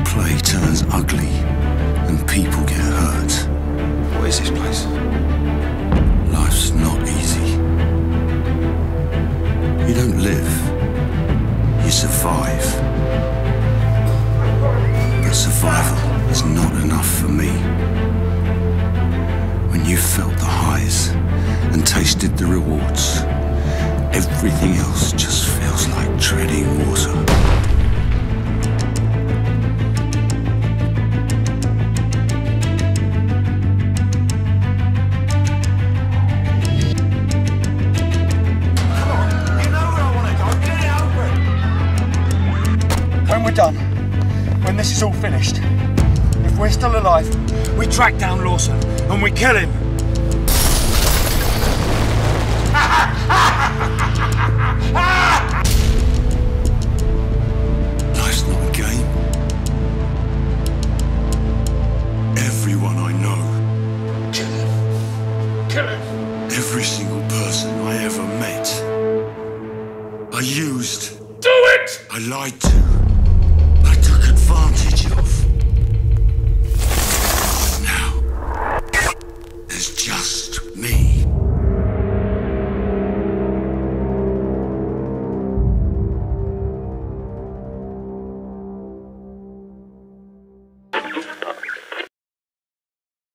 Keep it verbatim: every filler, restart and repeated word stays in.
play turns ugly and people get hurt. What is this place? Life's not easy. You don't live, you survive. But survival is not enough for me. When you've felt the highs and tasted the rewards, everything else just feels like treading water. When we're done, when this is all finished, if we're still alive, we track down Lawson and we kill him. Life's not a game. Everyone I know. Kill him. Kill him. Every single person I ever met. I used. Do it! I lied to. I took advantage of. Now, there's just me.